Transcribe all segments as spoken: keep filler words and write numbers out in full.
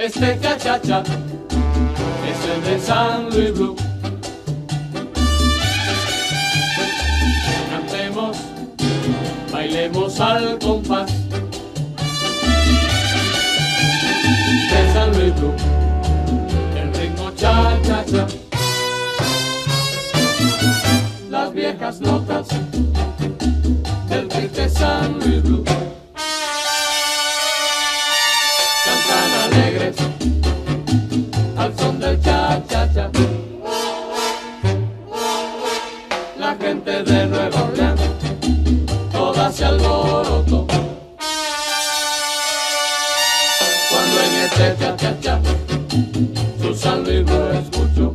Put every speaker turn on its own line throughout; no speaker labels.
Este cha-cha-cha es el de San Luis Blue. Cantemos, bailemos al compás de San Luis Blue, el ritmo cha-cha-cha, las viejas notas del triste San Luis Blue. Cantan alegres al son del cha-cha-cha, la gente de Nueva Orleans toda se alborotó cuando en este cha-cha-cha su San Luis Blue escuchó.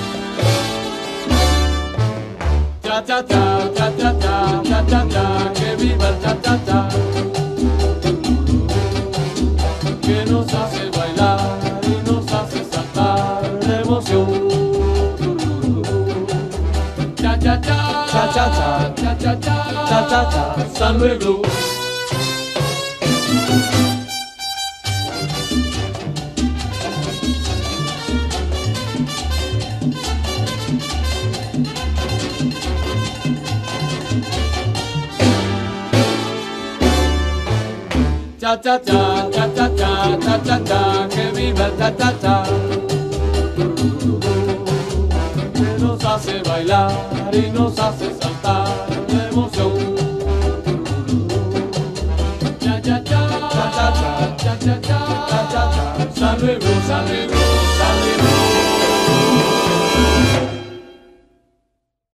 Cha-cha-cha, cha-cha-cha, cha-cha-cha, que viva el cha-cha-cha, que nos hace bailar y nos hace saltar de emoción. Cha-cha-cha, cha-cha-cha, cha-cha-cha, cha-cha-cha, San Luis Blue. Cha-cha-cha, cha-cha-cha, cha-cha-cha, que viva el cha-cha-cha, que nos hace bailar y nos hace saltar de emoción. Cha-cha-cha, cha-cha-cha, cha-cha-cha, cha-cha-cha, San Luis Blue, San Luis Blue.